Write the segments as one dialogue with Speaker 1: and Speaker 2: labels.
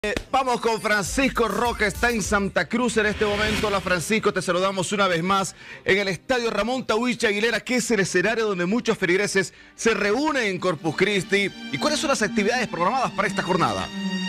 Speaker 1: Vamos con Francisco Roca, está en Santa Cruz en este momento. Hola Francisco, te saludamos una vez más en el estadio Ramón Tawich Aguilera, que es el escenario donde muchos feligreses se reúnen en Corpus Christi. ¿Y cuáles son las actividades programadas para esta jornada?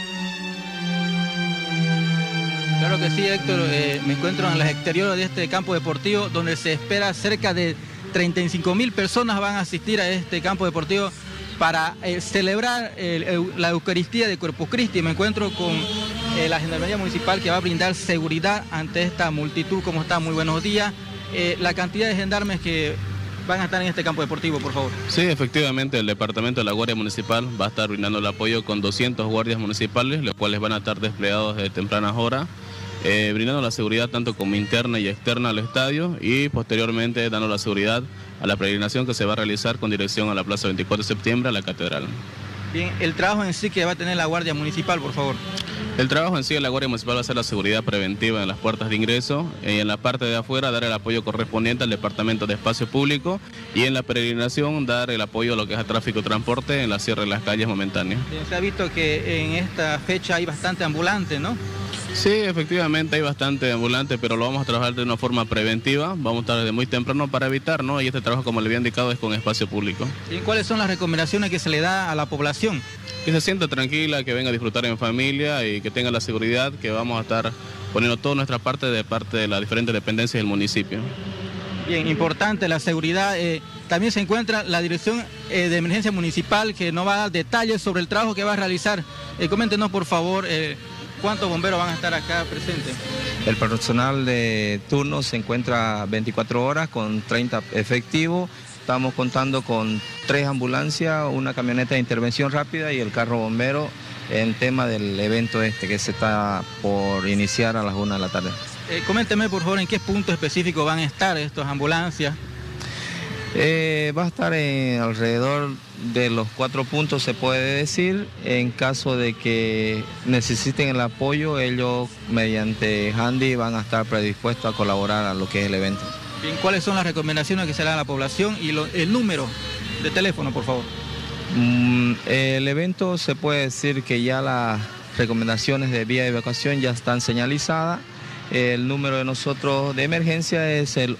Speaker 2: Claro que sí, Héctor. Me encuentro en los exteriores de este campo deportivo, donde se espera cerca de 35.000 personas van a asistir a este campo deportivo para celebrar la Eucaristía de Corpus Christi. Me encuentro con la Gendarmería Municipal, que va a brindar seguridad ante esta multitud. ¿Cómo está? Muy buenos días. La cantidad de gendarmes que van a estar en este campo deportivo, por favor.
Speaker 3: Sí, efectivamente, el Departamento de la Guardia Municipal va a estar brindando el apoyo con 200 guardias municipales, los cuales van a estar desplegados desde tempranas horas, brindando la seguridad tanto como interna y externa al estadio, y posteriormente dando la seguridad a la peregrinación que se va a realizar con dirección a la Plaza 24 de Septiembre, a la Catedral.
Speaker 2: Bien, el trabajo en sí que va a tener la Guardia Municipal, por favor.
Speaker 3: El trabajo en sí de la Guardia Municipal va a ser la seguridad preventiva en las puertas de ingreso, y en la parte de afuera dar el apoyo correspondiente al Departamento de Espacio Público, y en la peregrinación dar el apoyo a lo que es a tráfico y transporte en la cierre de las calles momentáneas.
Speaker 2: Bien, se ha visto que en esta fecha hay bastante ambulante, ¿no?
Speaker 3: Sí, efectivamente hay bastante ambulante, pero lo vamos a trabajar de una forma preventiva. Vamos a estar desde muy temprano para evitar, ¿no? Y este trabajo, como le había indicado, es con espacio público.
Speaker 2: ¿Y cuáles son las recomendaciones que se le da a la población?
Speaker 3: Que se sienta tranquila, que venga a disfrutar en familia y que tenga la seguridad que vamos a estar poniendo toda nuestra parte de las diferentes dependencias del municipio.
Speaker 2: Bien, importante la seguridad. También se encuentra la Dirección de Emergencia Municipal, que nos va a dar detalles sobre el trabajo que va a realizar. Coméntenos, por favor, ¿cuántos bomberos van a estar acá presentes?
Speaker 4: El personal de turno se encuentra 24 horas con 30 efectivos. Estamos contando con 3 ambulancias, una camioneta de intervención rápida y el carro bombero en tema del evento que se está por iniciar a las 1 de la tarde.
Speaker 2: Coménteme, por favor, en qué punto específico van a estar estas ambulancias.
Speaker 4: Va a estar alrededor de los 4 puntos, se puede decir. En caso de que necesiten el apoyo, ellos mediante handy van a estar predispuestos a colaborar a lo que es el evento.
Speaker 2: Bien, ¿cuáles son las recomendaciones que se le dan a la población y el número de teléfono, por favor?
Speaker 4: El evento, se puede decir que ya las recomendaciones de vía de evacuación ya están señalizadas. El número de nosotros de emergencia es el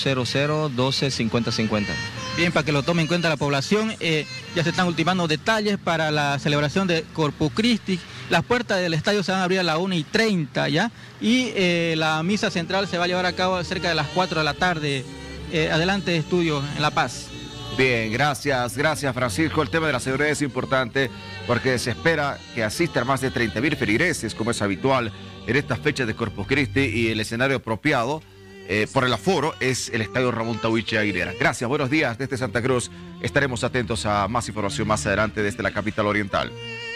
Speaker 4: 800-12-5050.
Speaker 2: Bien, para que lo tome en cuenta la población, ya se están ultimando detalles para la celebración de Corpus Christi. Las puertas del estadio se van a abrir a las 1:30 ya, y la misa central se va a llevar a cabo cerca de las 4 de la tarde. Adelante, estudios en La Paz.
Speaker 1: Bien, gracias Francisco. El tema de la seguridad es importante porque se espera que asistan más de 30.000 feligreses, como es habitual en estas fechas de Corpus Christi, y el escenario apropiado por el aforo es el estadio Ramón Tawich Aguilera. Gracias, buenos días desde Santa Cruz. Estaremos atentos a más información más adelante desde la capital oriental.